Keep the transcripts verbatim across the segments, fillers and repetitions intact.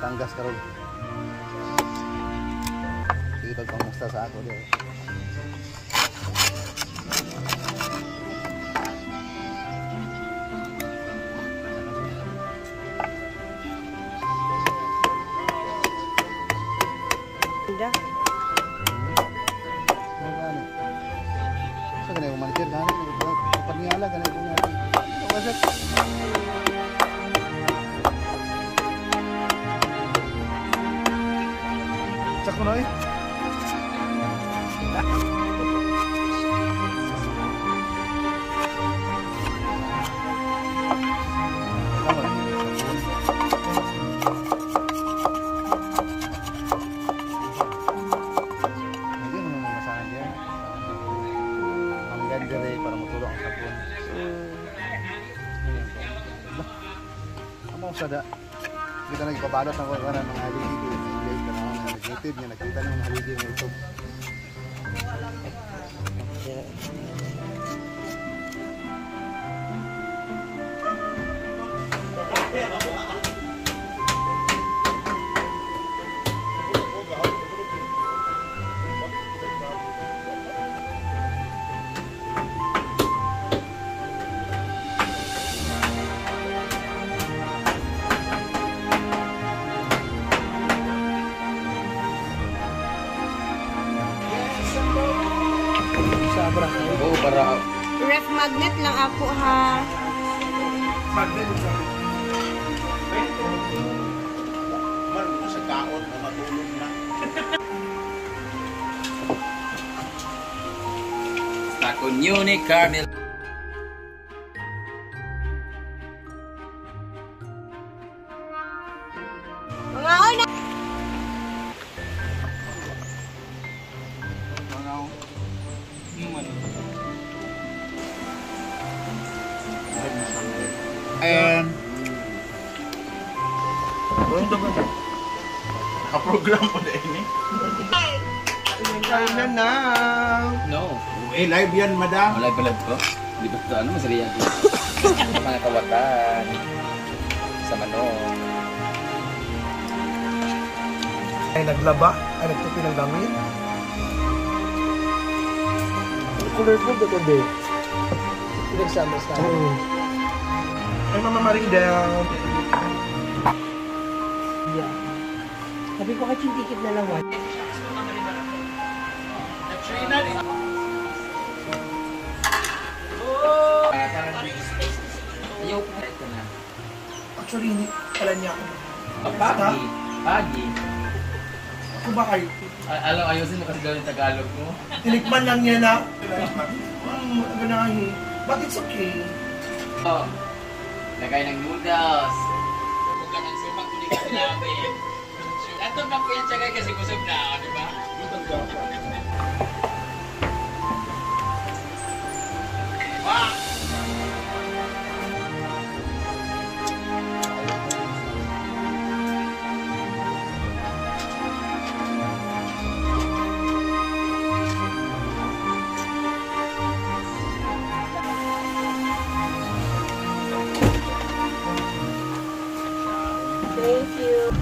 Batangas karon. Dito kamusta sa ako di. Indah. Sa kanay manager gani paniala gani ko nga. Wasak. Sak mo noy. Para matulog ang sabon. Ano sa da? Kita nagpabalot ng mga ng haligi ko. English ka na ako na native niya. Nakita ng mga haligi ng ito. Oo, para Ref magnet lang ako ha. Magnet sa man sa kaon na matulog na. Takon unique caramel. Mga una. And naka-program po na ini. Kain na na. No. Eh, live yan, madam. Wala balad ko. Di ba ito? Ano masariya ko? Mga kawatan. Sa manok. Ay naglaba, ay nagtupi ng gamit. Colorful ba ito, babe? Pinagsama sa akin. Ay, Mama Marinda. Yeah. Sabi ko kasi tikit na lang one. Ayaw ko ito na. Actually, hindi pala niya ako. Pagi. Pagi. Ako ba kayo? Alam, ayusin mo kasi gawin Tagalog mo. Tinikman lang niya na. Hmm, ganahin. But it's okay. Oh. Lagay ng noodles. Huwag lang ang sumak ko ni Kasilabi. Dato na po yan siya kasi kusog na, di ba? Wow! Thank you.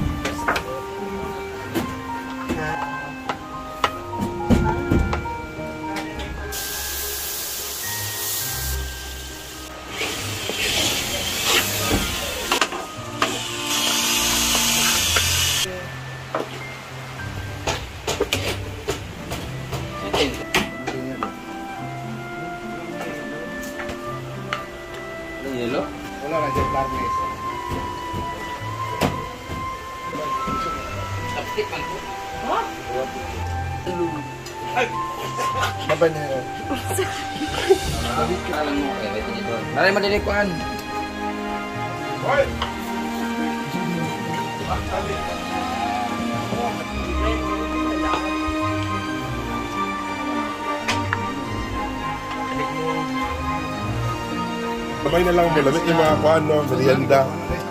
Yelo? Wala na dyan darkness. Tapsik man po. Ha? Ay! Babay na yun. Alam mo, eh, wait nito. Naray madilikuan. Hoy! Sabay na lang mo, lamit yung mga kuhan, no, merienda.